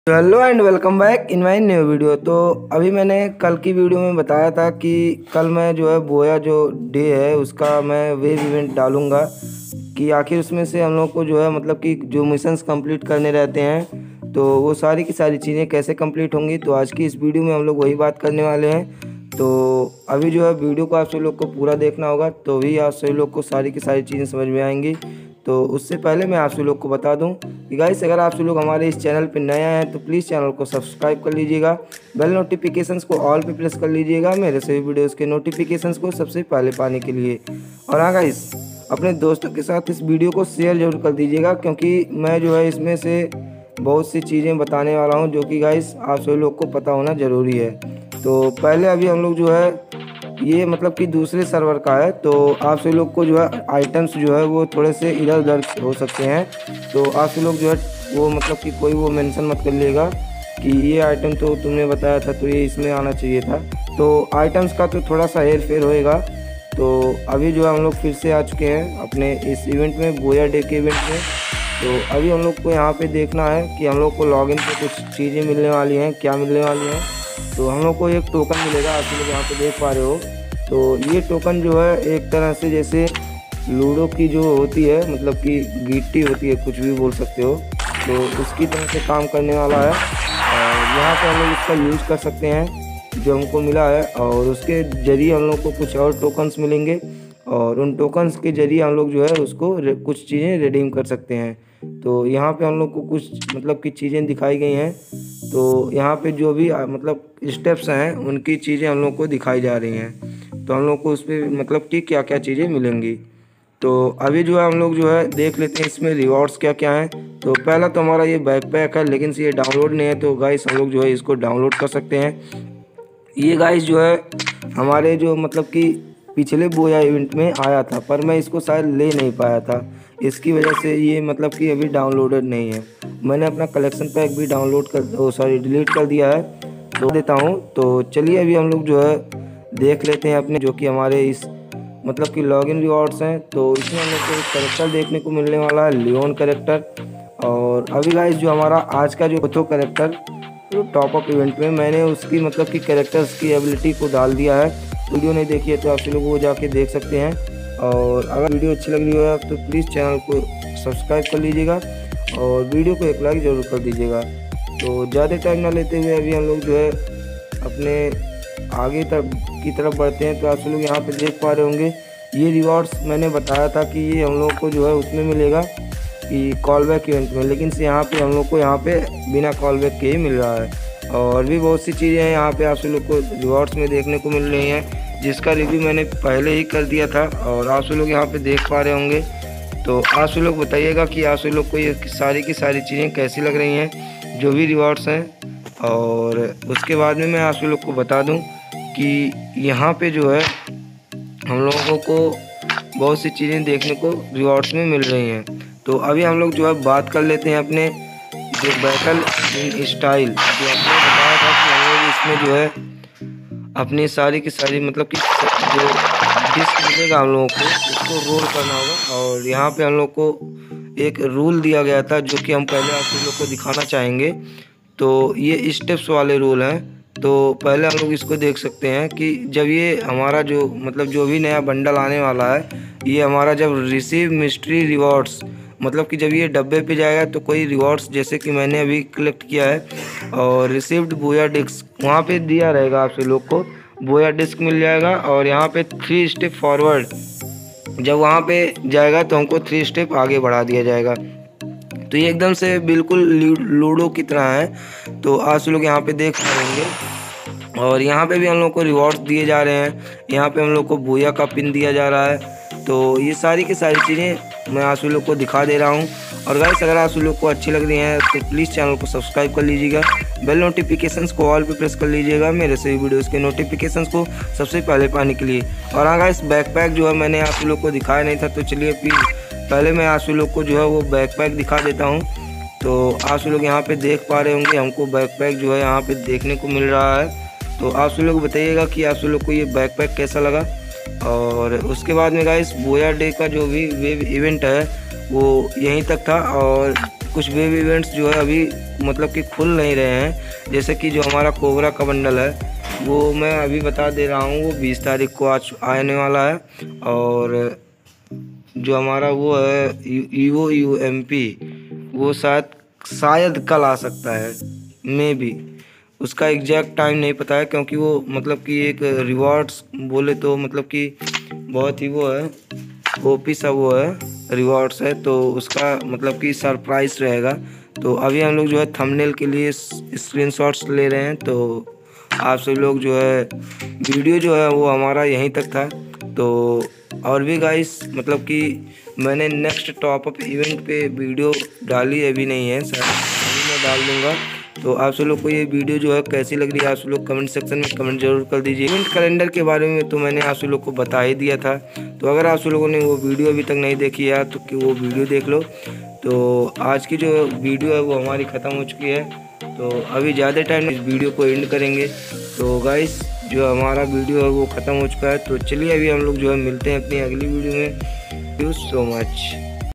Hello and welcome back in my new video. तो अभी मैंने कल की वीडियो में बताया था कि कल मैं जो है बोया जो डे है उसका मैं वेब इवेंट डालूंगा कि आखिर उसमें से हम लोग को जो है मतलब कि जो मिशंस कंप्लीट करने रहते हैं तो वो सारी की सारी चीज़ें कैसे कंप्लीट होंगी। तो आज की इस वीडियो में हम लोग वही बात करने वाले हैं। तो अभी जो है वीडियो को आप सभी लोग को पूरा देखना होगा तो भी आप सभी लोग को सारी की सारी चीज़ें समझ में आएंगी। तो उससे पहले मैं आप सभी लोग को बता दूं कि गाइस अगर आप सभी लोग हमारे इस चैनल पर नए आए हैं तो प्लीज़ चैनल को सब्सक्राइब कर लीजिएगा, बेल नोटिफिकेशंस को ऑल पे प्रेस कर लीजिएगा मेरे सभी वीडियोस के नोटिफिकेशंस को सबसे पहले पाने के लिए। और हाँ गाइस, अपने दोस्तों के साथ इस वीडियो को शेयर जरूर कर दीजिएगा क्योंकि मैं जो है इसमें से बहुत सी चीज़ें बताने वाला हूँ जो कि गाइस आप सभी लोग को पता होना ज़रूरी है। तो पहले अभी हम लोग जो है ये मतलब कि दूसरे सर्वर का है तो आप सभी लोग को जो है आइटम्स जो है वो थोड़े से इधर उधर हो सकते हैं। तो आप सभी लोग जो है वो मतलब कि कोई वो मेंशन मत कर लेगा कि ये आइटम तो तुमने बताया था तो ये इसमें आना चाहिए था। तो आइटम्स का तो थोड़ा सा हेर फेर होएगा। तो अभी जो है हम लोग फिर से आ चुके हैं अपने इस इवेंट में, बोया डे के इवेंट में। तो अभी हम लोग को यहाँ पे देखना है कि हम लोग को लॉगिन पे कुछ चीज़ें मिलने वाली हैं। क्या मिलने वाली हैं? तो हम लोग को एक टोकन मिलेगा, आप लोग यहाँ पे देख पा रहे हो। तो ये टोकन जो है एक तरह से जैसे लूडो की जो होती है मतलब कि गिट्टी होती है, कुछ भी बोल सकते हो, तो उसकी तरह से काम करने वाला है। और यहाँ पे हम लोग इसका यूज़ कर सकते हैं जो हमको मिला है और उसके ज़रिए हम लोग को कुछ और टोकन्स मिलेंगे और उन टोकन्स के ज़रिए हम लोग जो है उसको कुछ चीज़ें रिडीम कर सकते हैं। तो यहाँ पे हम लोग को कुछ मतलब की चीज़ें दिखाई गई हैं। तो यहाँ पे जो भी मतलब स्टेप्स हैं उनकी चीज़ें हम लोग को दिखाई जा रही हैं। तो हम लोग को उस पर मतलब कि क्या क्या चीज़ें मिलेंगी। तो अभी जो है हम लोग जो है देख लेते हैं इसमें रिवॉर्ड्स क्या क्या हैं। तो पहला तो हमारा ये बैकपैक है लेकिन ये डाउनलोड नहीं है तो गाइस हम लोग जो है इसको डाउनलोड कर सकते हैं। ये गाइस जो है हमारे जो मतलब कि पिछले बोया इवेंट में आया था पर मैं इसको शायद ले नहीं पाया था, इसकी वजह से ये मतलब कि अभी डाउनलोडेड नहीं है। मैंने अपना कलेक्शन पैक भी डाउनलोड कर डिलीट कर दिया है तो देता हूँ। तो चलिए अभी हम लोग जो है देख लेते हैं अपने जो कि हमारे इस मतलब कि लॉगिन रिवॉर्ड्स हैं। तो इसमें हम लोग को एक करेक्टर देखने को मिलने वाला है, लियोन करेक्टर। और अभी गाइस जो हमारा आज का जो ओथो करेक्टर जो टॉपअप इवेंट में मैंने उसकी मतलब कि कैरेक्टर्स की एबिलिटी को डाल दिया है। वीडियो नहीं देखी है तो आप लोग वो जाके देख सकते हैं। और अगर वीडियो अच्छी लग रही हो तो प्लीज़ चैनल को सब्सक्राइब कर लीजिएगा और वीडियो को एक लाइक ज़रूर कर दीजिएगा। तो ज़्यादा टाइम ना लेते हुए अभी हम लोग जो है अपने आगे की तरफ बढ़ते हैं। तो आप लोग यहाँ पे देख पा रहे होंगे ये रिवॉर्ड्स मैंने बताया था कि ये हम लोग को जो है उसमें मिलेगा कि कॉल बैक इवेंट में, लेकिन यहाँ पे हम लोग को यहाँ पे बिना कॉल बैक के ही मिल रहा है। और भी बहुत सी चीज़ें हैं यहाँ पे आप सब लोग को रिवॉर्ड्स में देखने को मिल रही हैं जिसका रिव्यू मैंने पहले ही कर दिया था और आप सब लोग यहाँ पे देख पा रहे होंगे। तो आप सब लोग बताइएगा कि आप सब लोग को ये सारी की सारी चीज़ें कैसी लग रही हैं जो भी रिवॉर्ड्स हैं। और उसके बाद में मैं आप सब लोग को बता दूँ कि यहाँ पर जो है हम लोगों को बहुत सी चीज़ें देखने को रिवॉर्ड्स में मिल रही हैं। तो अभी हम लोग जो है बात कर लेते हैं अपने जो बैटल इन स्टाइल जो आपने बताया था कि हम लोग इसमें जो है अपनी सारी की सारी मतलब कि जो डिस्क मिलेगा हम लोगों को उसको रोल करना होगा। और यहाँ पे हम लोग को एक रूल दिया गया था जो कि हम पहले आप लोग को दिखाना चाहेंगे। तो ये स्टेप्स वाले रूल हैं। तो पहले हम लोग इसको देख सकते हैं कि जब ये हमारा जो मतलब जो भी नया बंडल आने वाला है ये हमारा जब रिसीव मिस्ट्री रिवॉर्ड्स मतलब कि जब ये डब्बे पे जाएगा तो कोई रिवॉर्ड्स जैसे कि मैंने अभी कलेक्ट किया है और रिसीव्ड बोया डिस्क वहाँ पे दिया रहेगा, आप सब लोग को बोया डिस्क मिल जाएगा। और यहाँ पे 3 स्टेप फॉरवर्ड जब वहाँ पे जाएगा तो हमको 3 स्टेप आगे बढ़ा दिया जाएगा। तो ये एकदम से बिल्कुल लूडो की तरह है। तो आप सब लोग यहाँ पे देख पाएंगे और यहाँ पे भी हम लोग को रिवॉर्ड्स दिए जा रहे हैं। यहाँ पे हम लोग को बोया का पिन दिया जा रहा है। तो ये सारी की सारी चीज़ें मैं आप लोग को दिखा दे रहा हूँ। और गाइस अगर आप लोग को अच्छी लग रही हैं तो प्लीज़ चैनल को सब्सक्राइब कर लीजिएगा, बेल नोटिफिकेशंस को ऑल पे प्रेस कर लीजिएगा मेरे सभी वीडियोस के नोटिफिकेशंस को सबसे पहले पाने के लिए। और हाँ गाइस बैकपैक जो है मैंने आप लोग को दिखाया नहीं था तो चलिए पहले मैं आप लोग को जो है वो बैकपैक दिखा देता हूँ। तो आप लोग यहाँ पे देख पा रहे होंगे हमको बैकपैक जो है यहाँ पे देखने को मिल रहा है। तो आप लोग बताइएगा कि आप लोग को ये बैकपैक कैसा लगा। और उसके बाद में गाइस बोया डे का जो भी वेब इवेंट है वो यहीं तक था और कुछ वेब इवेंट्स जो है अभी मतलब कि खुल नहीं रहे हैं। जैसे कि जो हमारा कोबरा का बंडल है वो मैं अभी बता दे रहा हूँ, वो 20 तारीख को आने वाला है। और जो हमारा वो है UMP वो शायद कल आ सकता है, मे बी। उसका एग्जैक्ट टाइम नहीं पता है, क्योंकि वो मतलब कि एक रिवॉर्ड्स बोले तो मतलब कि बहुत ही वो है, ओपी सा वो है, रिवॉर्ड्स है, तो उसका मतलब कि सरप्राइज रहेगा। तो अभी हम लोग जो है थंबनेल के लिए स्क्रीनशॉट्स ले रहे हैं। तो आप सभी लोग जो है, वीडियो जो है वो हमारा यहीं तक था। तो और भी गाइस मतलब कि मैंने नेक्स्ट टॉपअप इवेंट पे वीडियो डाली अभी नहीं है, शायद अभी मैं डाल दूँगा। तो आप सब लोग को ये वीडियो जो है कैसी लग रही है, आप सब लोग कमेंट सेक्शन में कमेंट जरूर कर दीजिए। इवेंट कैलेंडर के बारे में तो मैंने आप सब लोग को बता ही दिया था। तो अगर आप सब लोगों ने वो वीडियो अभी तक नहीं देखी है तो कि वो वीडियो देख लो। तो आज की जो वीडियो है वो हमारी ख़त्म हो चुकी है। तो अभी ज़्यादा टाइम इस वीडियो को एंड करेंगे। तो गाइस जो हमारा वीडियो है वो ख़त्म हो चुका है। तो चलिए अभी हम लोग जो है मिलते हैं अपनी अगली वीडियो में। Thank you so much.